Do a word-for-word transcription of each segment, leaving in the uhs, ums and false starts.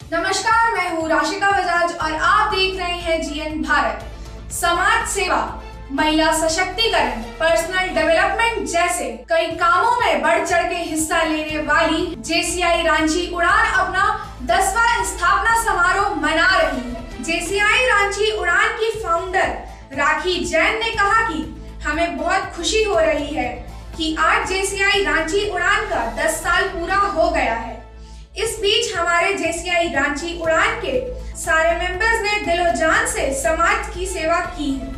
नमस्कार, मैं हूँ राशिका बजाज और आप देख रहे हैं जीएन भारत। समाज सेवा, महिला सशक्तिकरण, पर्सनल डेवलपमेंट जैसे कई कामों में बढ़ चढ़ के हिस्सा लेने वाली जेसीआई रांची उड़ान अपना दसवां स्थापना समारोह मना रही है। जेसीआई रांची उड़ान की फाउंडर राखी जैन ने कहा कि हमें बहुत खुशी हो रही है कि आज जेसीआई रांची उड़ान का दस साल पूरा हो गया है। इस बीच हमारे जेसीआई रांची उड़ान के सारे मेंबर्स ने दिलो जान से समाज की सेवा की है।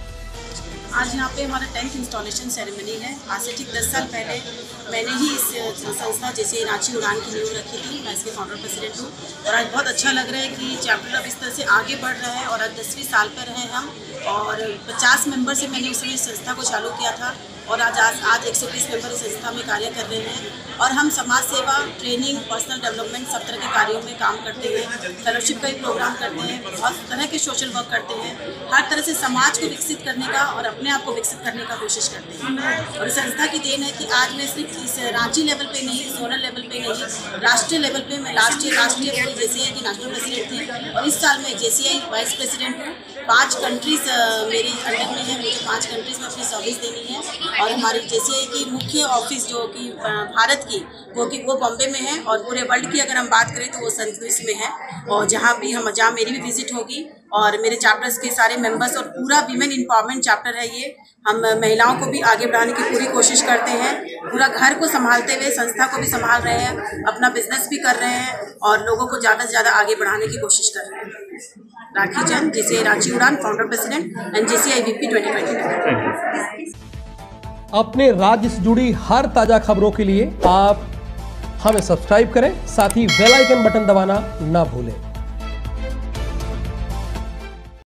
आज यहाँ पे हमारा टेंथ इंस्टॉलेशन सेरेमनी है। आज से ठीक दस साल पहले मैंने ही इस संस्था जैसे रांची उड़ान की नींव रखी थी। मैं इसके फाउंडर प्रेसिडेंट हूँ और आज बहुत अच्छा लग रहा है कि चैप्टर अब इस तरह से आगे बढ़ रहा है और आज दसवीं साल पर हैं हम और पचास मेंबर से मैंने उस समय इस संस्था को चालू किया था और आज आज आज एक सौ बीस मेंबर इस संस्था में कार्य कर रहे हैं और हम समाज सेवा, ट्रेनिंग, पर्सनल डेवलपमेंट सब तरह के कार्यों में काम करते हैं। फेलोशिप का ही प्रोग्राम करते हैं, बहुत तरह के सोशल वर्क करते हैं, हर तरह से समाज को विकसित करने का और अपने आप को विकसित करने का कोशिश करते हैं। और इस संस्था की देन है कि आज मैं सिर्फ इस रांची लेवल पे नहीं, जोनल लेवल पे नहीं, राष्ट्रीय लेवल पे मैं लास्ट ईयर राष्ट्रीय जेसीआई की नेशनल प्रेसिडेंट थी और इस साल मैं जेसीआई वाइस प्रेसिडेंट हूँ। पाँच कंट्रीज मेरे अंडर में है, मुझे पाँच कंट्रीज में अपनी सर्विस देनी है और हमारी जेसीआई की मुख्य ऑफिस जो कि भारत की वो कि वो बॉम्बे में है और पूरे वर्ल्ड की अगर हम बात करें तो वो सेंट लुइस में है और जहाँ भी हम जहाँ मेरी भी विजिट होगी और मेरे चैप्टर्स के सारे मेंबर्स और पूरा वीमेन एम्पावरमेंट चैप्टर है ये। हम महिलाओं को भी आगे बढ़ाने की पूरी कोशिश करते हैं, पूरा घर को संभालते हुए संस्था को भी संभाल रहे हैं, अपना बिजनेस भी कर रहे हैं और लोगों को ज़्यादा से ज़्यादा आगे बढ़ाने की कोशिश कर रहे हैं। राखी Jain, JCI Ranchi Udaan, founder president and JCI VP twenty twenty. अपने राज्य से जुड़ी हर ताजा खबरों के लिए आप हमें सब्सक्राइब करें, साथ ही बेल आइकन बटन दबाना ना भूलें।